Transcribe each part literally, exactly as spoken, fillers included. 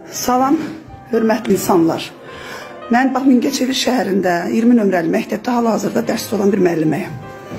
Salam, hörmətli insanlar. Mən bax Mingəçevir şəhərində iyirmi nömrəli məktəbdə hal-hazırda dərsdə olan bir müəlliməyəm.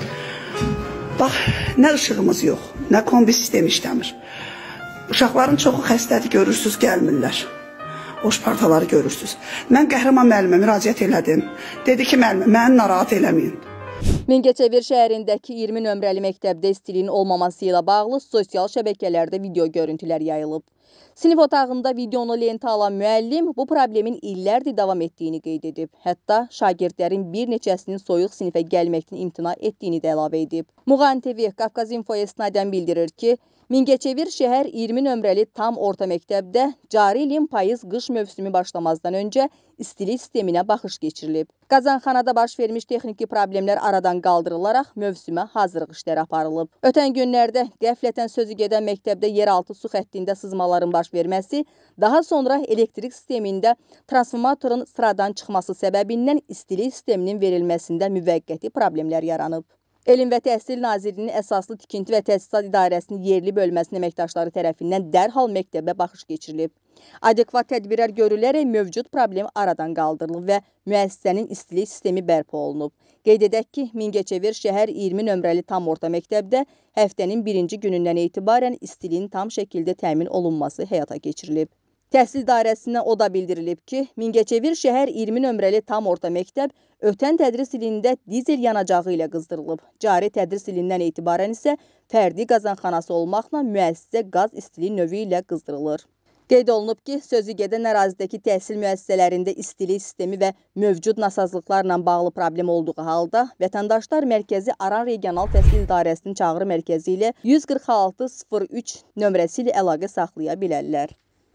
Bax, nə ışığımız yox, nə kombi sistemi işləmir. Uşaqların çoxu xəstədir, görürsünüz, gəlmirlər. Boş partaları görürsünüz. Mən qəhrəman müəllimə müraciət elədim. Dedi ki, müəllimə, məni narahat eləməyin. Mingəçevir şəhərindəki iyirmi nömrəli məktəbdə istiliyin olmaması ilə bağlı sosial şəbəkələrdə video görüntülər yayılıb. Sinif otağında videonu lentə alan müəllim bu problemin illərdir davam etdiyini qeyd edib. Hətta şagirdlərin bir neçəsinin soyuq sinifə gəlməkdən imtina etdiyini də əlavə edib. Muğan T V Qafqaz İnfoya istinadən bildirir ki, Mingəçevir şəhər iyirmi nömrəli tam orta məktəbdə cari ilin payız-qış mövsümü başlamazdan öncə istilik sisteminə baxış keçirilib. Qazanxanada baş vermiş texniki problemlər aradan qaldırılaraq mövsümə hazırlıq işləri aparılıb. Ötən günlərdə qəflətən sözü gedən məktəbdə yeraltı su xəttində sızmaların baş verməsi, daha sonra elektrik sistemində transformatorun sıradan çıxması səbəbindən istilik sisteminin verilməsində müvəqqəti problemlər yaranıb. Elm və Təhsil Nazirliyinin əsaslı tikinti və təsisat idarəsinin yerli bölməsinin əməkdaşları tərəfindən dərhal məktəbə baxış keçirilib. Adekvat tədbirlər görülərək mövcud problem aradan qaldırılıb və müəssisənin istilik sistemi bərpa olunub. Qeyd edək ki, Mingəçevir şəhər iyirmi nömrəli tam orta məktəbdə həftənin birinci günündən etibarən istiliyin tam şəkildə təmin olunması həyata keçirilib. Təhsil idarəsindən o da bildirilib ki, Mingəçevir şəhər iyirmi nömrəli tam orta məktəb ötən tədris ilində dizel yanacağı ilə qızdırılıb. Cari tədris ilindən etibarən isə fərdi qazanxanası olmaqla müəssisə qaz istiliyi növü ilə qızdırılır. Qeyd olunub ki, sözü gedən ərazidəki təhsil müəssisələrində istilik sistemi və mövcud nasazlıqlarla bağlı problem olduğu halda vətəndaşlar Mərkəzi Aran Regional Təhsil İdarəsinin çağrı mərkəzi ilə yüz qırx altı sıfır üç nömrəsi ilə əlaqə saxlaya bilərlər.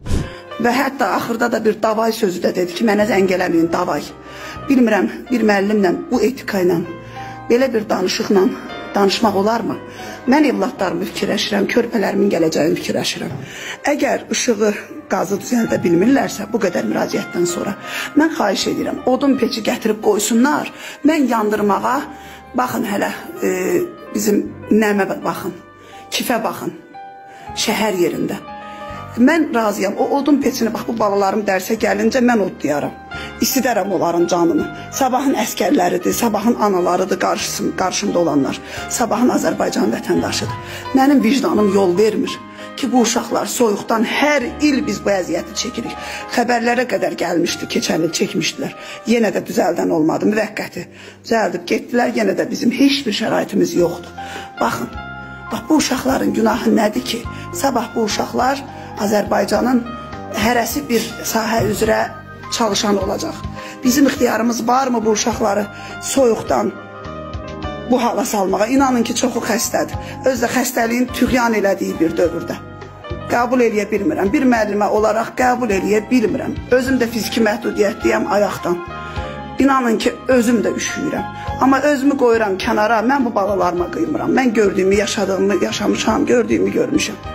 Və hətta axırda da bir davay sözü də dedi ki, mənə zəng eləməyin, davay. Bilmirəm, bir müəllimlə, bu etika ilə, belə bir danışıqla danışmaq olarmı? Mən evlatlarımı fikirləşirəm, körpələrimin gələcəyini fikirləşirəm. Əgər ışığı, qazı düzəldə bilmirlərsə, bu qədər müraciətdən sonra, mən xahiş edirəm, odun peçi gətirib qoysunlar, mən yandırmağa, baxın hələ, e, bizim nəmə baxın, kifə baxın, şəhər yerində. Mən razıyam, o odun peçini, bax bu balalarım dərsə gəlincə mən odlayaram. İstidərəm onların canını. Sabahın əskərləridir, sabahın analarıdır qarşısın, qarşımda olanlar. Sabahın Azərbaycan vətəndaşıdır. Mənim vicdanım yol vermir ki, bu uşaqlar soyuqdan hər il biz bu əziyyəti çəkirik. Xəbərlərə qədər gəlmişdi, keçən il çəkmişdilər. Yenə də düzəldən olmadı, müvəqqəti. Düzəldib getdilər, yenə də bizim heç bir şəraitimiz yoxdur. Baxın, bax bu uşaqların günahı nədir ki, sabah bu uşaqlar Azərbaycanın hərəsi bir sahə üzrə çalışan olacaq. Bizim ixtiyarımız varmı bu uşaqları soyuqdan bu hala salmağa? İnanın ki, çoxu xəstədir. Özdə xəstəliyin tüğyan elədiyi bir dövrdə. Qəbul eləyə bilmirəm. Bir müəllimə olaraq qəbul eləyə bilmirəm. Özüm də fiziki məhdudiyyətliyəm ayaqdan. İnanın ki, özüm də üşüyürəm. Amma özümü qoyuram kənara, mən bu balalarıma qıymıram. Mən gördüyümü, yaşadığımı yaşamışam, gördüyümü görmüşəm.